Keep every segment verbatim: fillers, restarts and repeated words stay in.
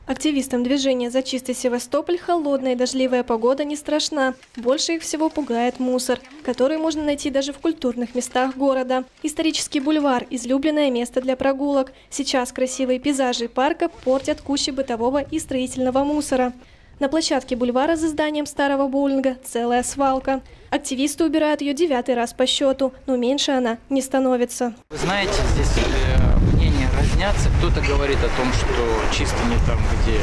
Активистам движения «За чистый Севастополь» холодная и дождливая погода не страшна. Больше их всего пугает мусор, который можно найти даже в культурных местах города. Исторический бульвар – излюбленное место для прогулок. Сейчас красивые пейзажи парка портят кучи бытового и строительного мусора. На площадке бульвара за зданием старого боулинга целая свалка. Активисты убирают ее девятый раз по счету, но меньше она не становится. Вы знаете, здесь мнения разнятся. Кто-то говорит о том, что чисто не там, где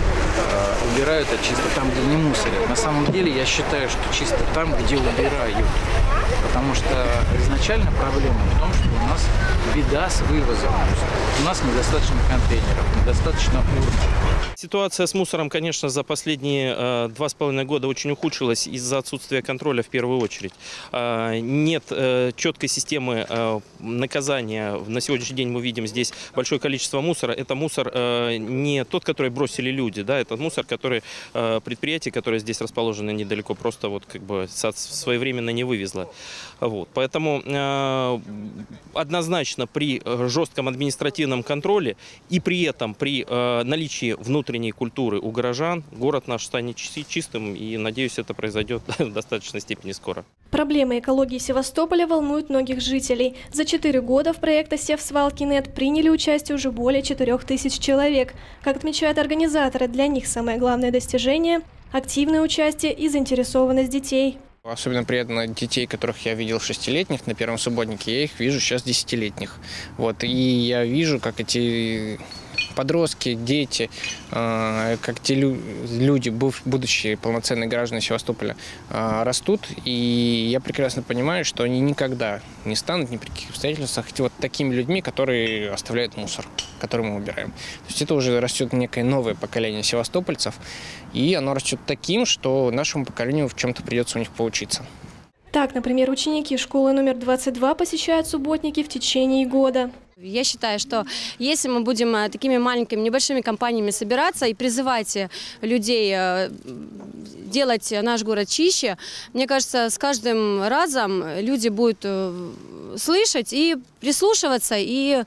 э, убирают, а чисто там, где не мусорят. На самом деле я считаю, что чисто там, где убирают. Потому что изначально проблема в том, что у нас беда с вывозом мусора. У нас недостаточно контейнеров, недостаточно урн. Ситуация с мусором, конечно, за последние э, два с половиной года очень ухудшилась из-за отсутствия контроля в первую очередь. Э, нет э, четкой системы э, наказания. На сегодняшний день мы видим здесь большое количество мусора. Это мусор э, не тот, который бросили люди, да, это мусор, который э, предприятие, которое здесь расположено недалеко, просто вот как бы своевременно не вывезло. Вот. Поэтому э, однозначно при жестком административном контроле и при этом при э, наличии внутренней культуры у горожан город наш станет чистым, и, надеюсь, это произойдет в достаточной степени скоро. Проблемы экологии Севастополя волнуют многих жителей. За четыре года в проекте «Севсвалки.нет» приняли участие уже более четырёх тысяч человек. Как отмечают организаторы, для них самое главное достижение – активное участие и заинтересованность детей. Особенно приятно детей, которых я видел шестилетних на первом субботнике, я их вижу сейчас десятилетних. Вот, и я вижу, как эти подростки, дети, как те люди, будущие полноценные граждане Севастополя, растут. И я прекрасно понимаю, что они никогда не станут ни при каких обстоятельствах вот такими людьми, которые оставляют мусор, который мы убираем. То есть это уже растет некое новое поколение севастопольцев, и оно растет таким, что нашему поколению в чем-то придется у них поучиться. Так, например, ученики школы номер двадцать два посещают субботники в течение года. Я считаю, что если мы будем такими маленькими, небольшими компаниями собираться и призывать людей делать наш город чище, мне кажется, с каждым разом люди будут слышать и прислушиваться, и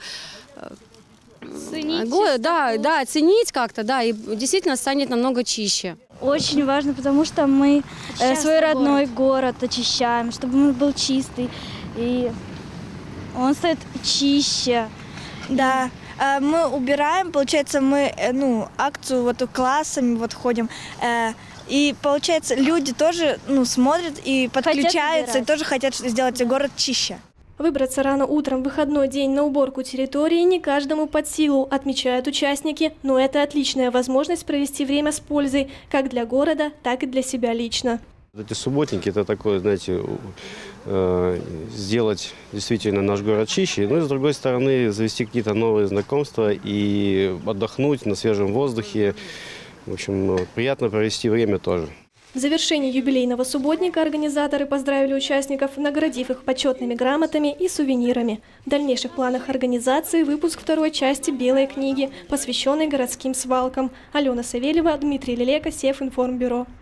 ценить, да, да, ценить как-то, да, и действительно станет намного чище. Очень важно, потому что мы э, свой родной город. город очищаем, чтобы он был чистый, и он станет чище. Да, мы убираем, получается, мы ну, акцию вот классами вот ходим, и получается люди тоже ну, смотрят и подключаются, и тоже хотят сделать да. город чище. Выбраться рано утром в выходной день на уборку территории не каждому под силу, отмечают участники, но это отличная возможность провести время с пользой как для города, так и для себя лично. Эти субботники – это такое, знаете, э, сделать действительно наш город чище, но и с другой стороны завести какие-то новые знакомства и отдохнуть на свежем воздухе. В общем, приятно провести время тоже. В завершении юбилейного субботника организаторы поздравили участников, наградив их почетными грамотами и сувенирами. В дальнейших планах организации выпуск второй части «Белой книги», посвященной городским свалкам. Алена Савельева, Дмитрий Лелека, Севинформбюро.